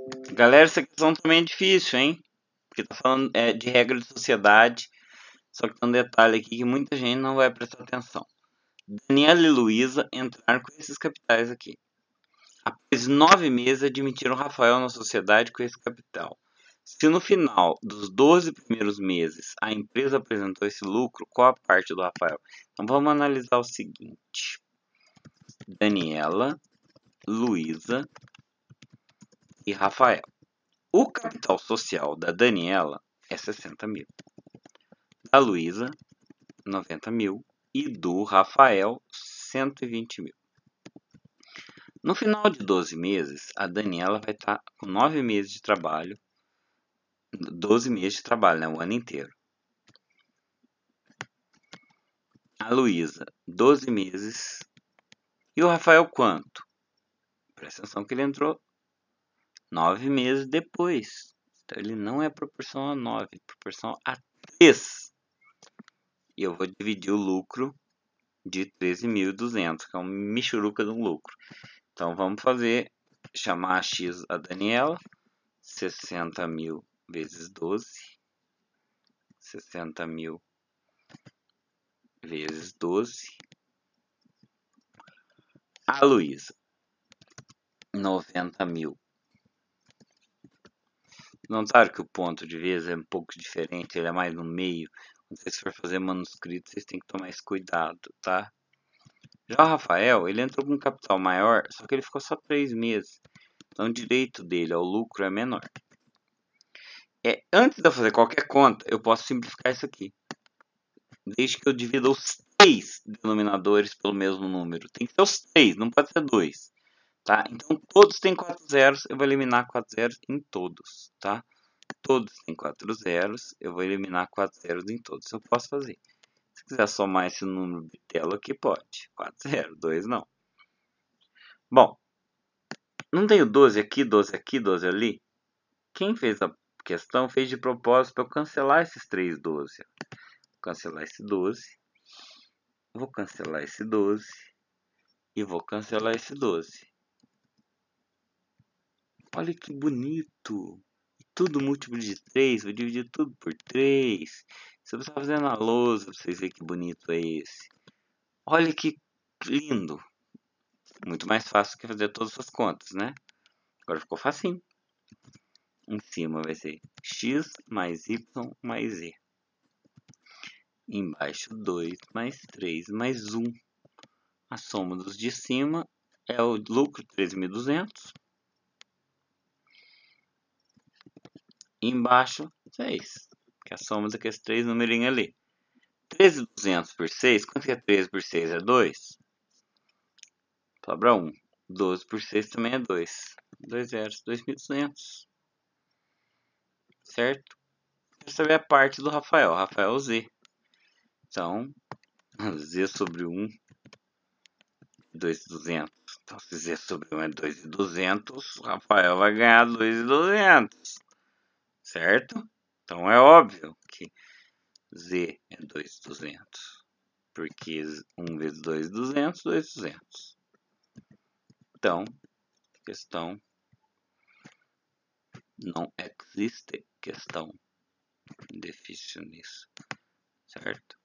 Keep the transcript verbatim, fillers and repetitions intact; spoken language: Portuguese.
Galera, essa questão também é difícil, hein? Porque tá falando é, de regra de sociedade. Só que tem um detalhe aqui que muita gente não vai prestar atenção. Daniela e Luísa entraram com esses capitais aqui. Após nove meses, admitiram Rafael na sociedade com esse capital. Se no final dos doze primeiros meses a empresa apresentou esse lucro, qual a parte do Rafael? Então vamos analisar o seguinte. Daniela, Luísa e Rafael. O capital social da Daniela é sessenta mil. Da Luísa, noventa mil. E do Rafael, cento e vinte mil. No final de doze meses, a Daniela vai estar com nove meses de trabalho. doze meses de trabalho, né? O ano inteiro. A Luísa, doze meses. E o Rafael, quanto? Presta atenção que ele entrou nove meses depois. Então, ele não é proporção a nove, é proporção a três. E eu vou dividir o lucro de treze mil e duzentos, que é uma michuruca de um lucro. Então, vamos fazer, chamar a X a Daniela, sessenta mil vezes doze. sessenta mil vezes doze. A Luísa, noventa mil. Notaram que o ponto de vez é um pouco diferente, ele é mais no meio. Quando vocês for fazer manuscrito, vocês têm que tomar esse cuidado, tá? Já o Rafael, ele entrou com um capital maior, só que ele ficou só três meses. Então o direito dele ao lucro é menor. É, antes de eu fazer qualquer conta, eu posso simplificar isso aqui. Desde que eu divida os três denominadores pelo mesmo número. Tem que ser os três, não pode ser dois. Tá? Então todos têm quatro zeros, eu vou eliminar quatro zeros em todos. Tá? Todos têm quatro zeros, eu vou eliminar quatro zeros em todos. Eu posso fazer. Se quiser somar esse número bitelo aqui, pode. quatro zero, dois não. Bom, não tenho doze aqui, doze aqui, doze ali? Quem fez a questão fez de propósito para eu cancelar esses três doze. Vou cancelar esse doze. Vou cancelar esse doze. E vou cancelar esse doze. Olha que bonito. Tudo múltiplo de três, vou dividir tudo por três. Se eu estar fazendo a lousa, pra vocês verem que bonito é esse. Olha que lindo. Muito mais fácil que fazer todas as contas, né? Agora ficou facinho. Em cima vai ser x mais y mais z. Embaixo dois mais três mais um. A soma dos de cima é o lucro, treze mil e duzentos. Embaixo, seis. Que é a soma daqueles três numerinhos ali. treze mil e duzentos por seis. Quanto que é treze por seis? É dois. Sobra um. doze por seis também é dois. dois zeros. dois mil e duzentos. Certo? Quero saber a parte do Rafael. Rafael Z. Então, Z sobre um. dois mil e duzentos. Então, se Z sobre um é dois mil e duzentos, o Rafael vai ganhar dois mil e duzentos. Certo? Então, é óbvio que Z é dois mil e duzentos. Porque um vezes dois mil e duzentos, dois mil e duzentos. Então, questão não existe questão difícil nisso, certo?